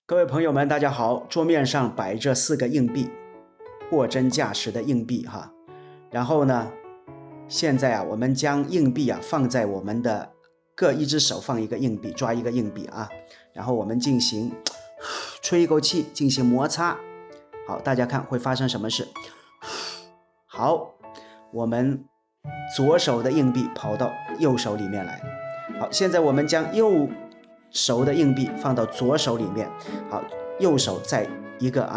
各位朋友们，大家好！桌面上摆着4个硬币，货真价实的硬币哈。然后呢，现在我们将硬币放在我们的各一只手放一个硬币，抓一个硬币啊。然后我们进行吹一口气，进行摩擦。好，大家看会发生什么事？好，我们左手的硬币跑到右手里面来。好，现在我们将右手的硬币放到左手里面，好，右手再一个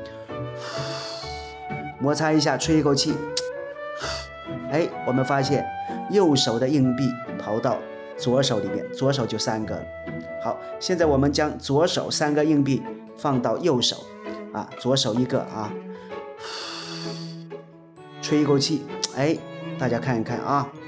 摩擦一下，吹一口气，我们发现右手的硬币跑到左手里面，左手就3个了。好，现在我们将左手3个硬币放到右手，左手一个吹一口气，大家看一看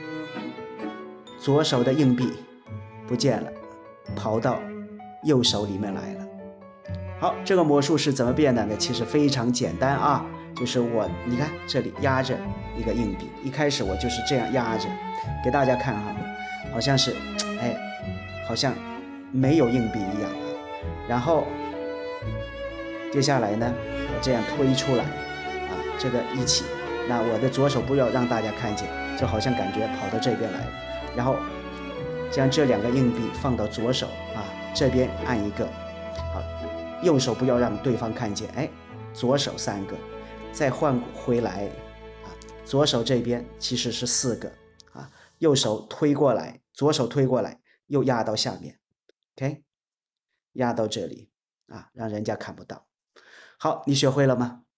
左手的硬币不见了，跑到右手里面来了。好，这个魔术是怎么变的呢？其实非常简单就是你看这里压着一个硬币，一开始我就是这样压着，给大家看好像是好像没有硬币一样然后接下来呢，我这样推出来这个一起，那我的左手不要让大家看见，就好像感觉跑到这边来了，然后将这2个硬币放到左手这边按一个，好，右手不要让对方看见，左手3个，再换回来左手这边其实是4个右手推过来，左手推过来，又压到下面 ，OK， 压到这里让人家看不到。好，你学会了吗？